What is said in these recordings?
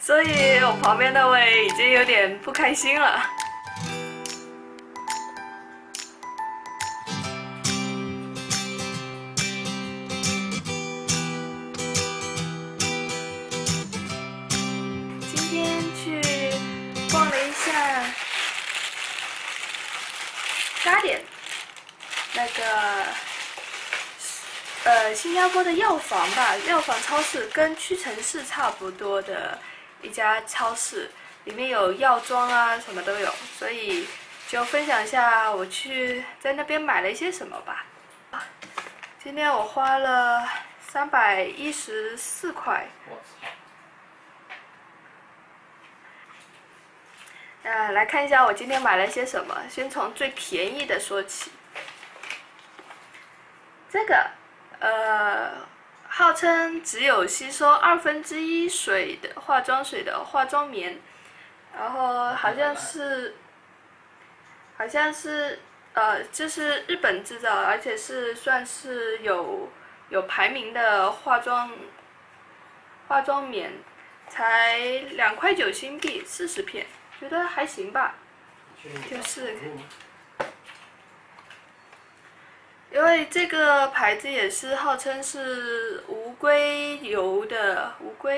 所以我旁边那位已经有点不开心了。今天去逛了一下Guardian，那个新加坡的药房吧，药房超市跟屈臣氏差不多的一家超市，里面有药妆啊，什么都有，所以就分享一下我去在那边买了一些什么吧。今天我花了314块。来看一下我今天买了些什么，先从最便宜的说起。这个，号称只有吸收1/2水的化妆水的化妆棉，然后好像是，这是日本制造，而且是算是有排名的化妆棉，才2.9新币，40片。觉得还行吧，就是因为这个牌子也是号称是无硅油的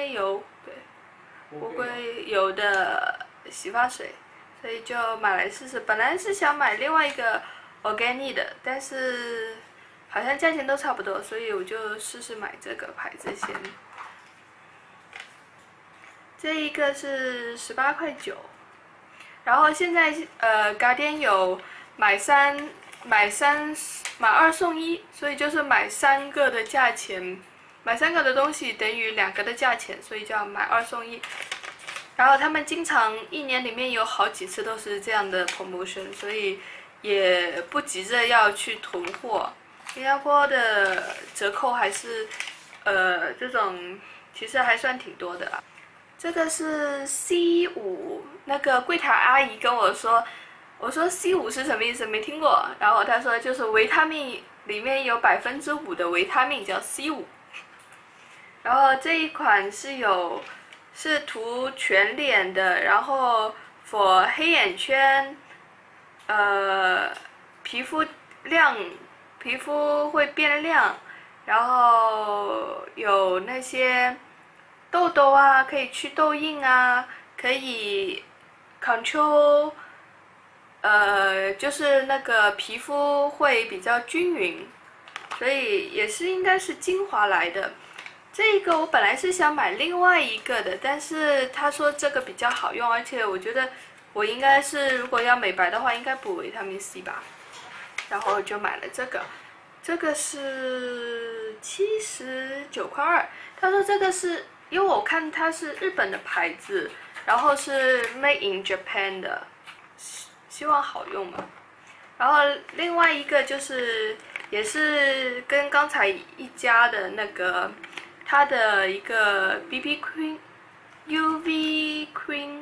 洗发水，所以就买来试试。本来是想买另外一个 organic 的，但是好像价钱都差不多，所以我就试试买这个牌子先。这一个是18.9块。然后现在Guardian 有买2送1，所以就是买3个的价钱，买3个的东西等于2个的价钱，所以就要买2送1。然后他们经常1年里面有好几次都是这样的 promotion， 所以也不急着要去囤货。新加坡的折扣还是这种其实还算挺多的啦。这个是 C5， 那个柜台阿姨跟我说，我说 C5 是什么意思？没听过。然后她说就是维他命里面有5%的维他命叫 C5。然后这一款是涂全脸的，然后 for 黑眼圈，皮肤会变亮，然后有那些痘痘啊，可以去痘印啊，可以 control， 就是那个皮肤会比较均匀，所以也是应该是精华来的。这个我本来是想买另外一个的，但是他说这个比较好用，而且我觉得我应该是如果要美白的话，应该补维他命 C 吧，然后就买了这个。这个是79.2块。他说这个是因为我看它是日本的牌子，然后是 Made in Japan 的，希望好用嘛。然后另外一个就是也是跟刚才一家的那个它的一个 BB Cream、UV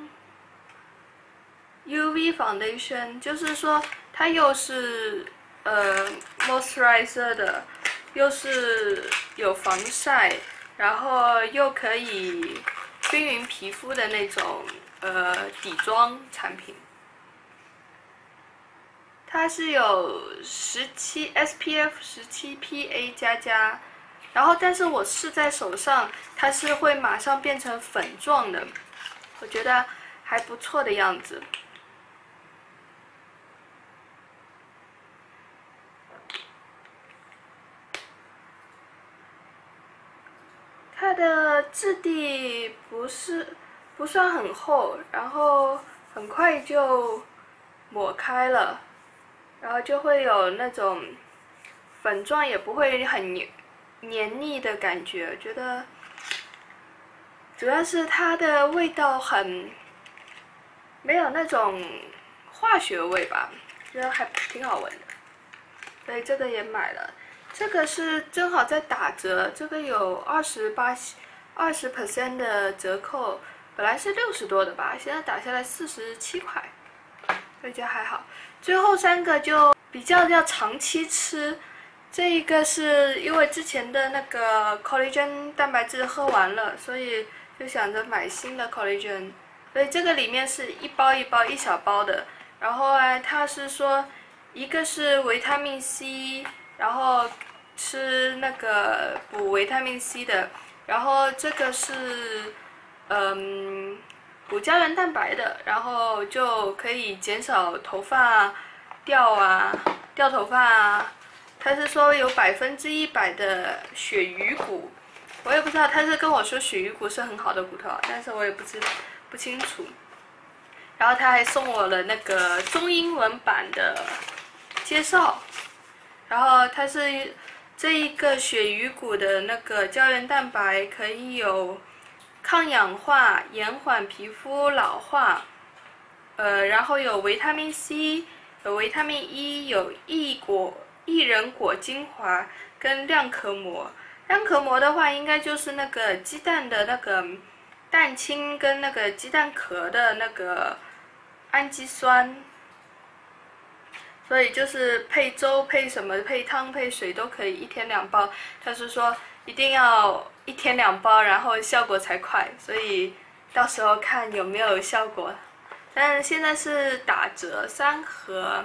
Cream、UV Foundation， 就是说它又是moisturizer 的，又是有防晒，然后又可以均匀皮肤的那种底妆产品。它是有SPF 17 PA++，然后但是我试在手上，它是会马上变成粉状的，我觉得还不错的样子。它的质地不算很厚，然后很快就抹开了，然后就会有那种粉状，也不会很黏腻的感觉。觉得主要是它的味道没有那种化学味吧，觉得还挺好闻的，所以这个也买了。这个是正好在打折，这个有20% 的折扣，本来是60多的吧，现在打下来47块，所以就还好。最后3个就比较要长期吃，这一个是因为之前的那个 collagen 蛋白质喝完了，所以就想着买新的 collagen， 所以这个里面是一包一包一小包的。然后啊，它是说一个是维他命 C， 然后吃那个补维他命 C 的，然后这个是补胶原蛋白的，然后就可以减少头发掉头发啊。他是说有100%的鳕鱼骨，我也不知道，他是跟我说鳕鱼骨是很好的骨头，但是我也不清楚。然后他还送我了那个中英文版的介绍，然后它是这一个鳕鱼骨的那个胶原蛋白可以有抗氧化、延缓皮肤老化，然后有维他命 C， 有维他命 E， 有薏仁果精华跟亮壳膜。亮壳膜的话，应该就是那个鸡蛋的那个蛋清跟那个鸡蛋壳的那个氨基酸，所以就是配粥、配什么、配汤、配水都可以，1天2包。他是说一定要1天2包，然后效果才快，所以到时候看有没有效果。但现在是打折，3盒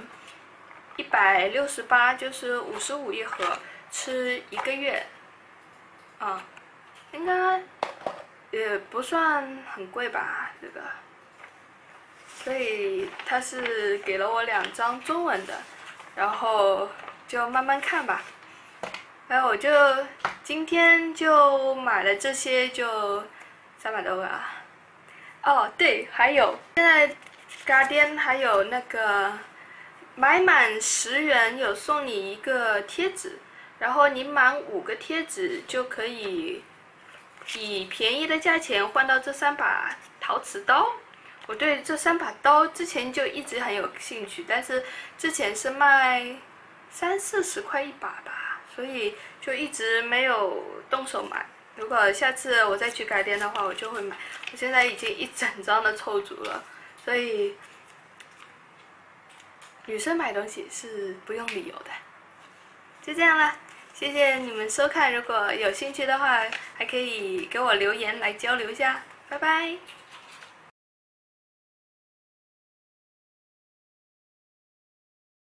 168，就是55一盒，吃1个月。应该也不算很贵吧，这个。所以他是给了我2张中文的，然后就慢慢看吧。然后我就今天就买了这些，就300多个啊。哦，对，还有现在Guardian还有那个买满10元有送你一个贴纸，然后你满5个贴纸就可以以便宜的价钱换到这3把陶瓷刀。我对这3把刀之前就一直很有兴趣，但是之前是卖30-40块一把吧，所以就一直没有动手买。如果下次我再去改店的话，我就会买。我现在已经一整张的凑足了，所以女生买东西是不用理由的。就这样啦，谢谢你们收看。如果有兴趣的话，还可以给我留言来交流一下。拜拜。